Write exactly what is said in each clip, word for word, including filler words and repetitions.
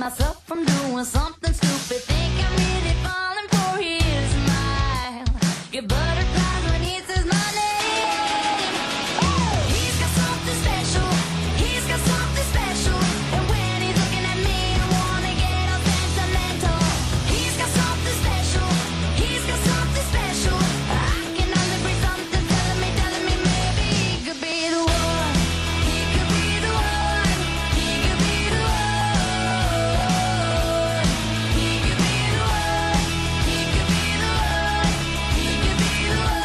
myself from doing something stupid. Think I'm really falling for his smile. Get butterflies when he says my name. He's got something special. He's got something special. And when he's looking at me, I wanna get all sentimental. He's got something special. He's got something special. I can only breathe something telling me, telling me maybe he could be the one. He could be the one. He could be the one. He could be the one. He could be the one. He could be the one.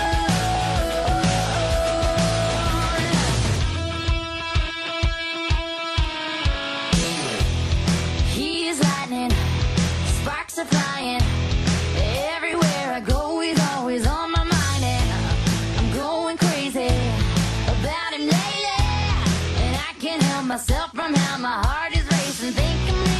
He's lightning, sparks are flying. Everywhere I go, he's always on my mind, and I'm going crazy about him lately. And I can't help myself from how my heart is racing, thinking.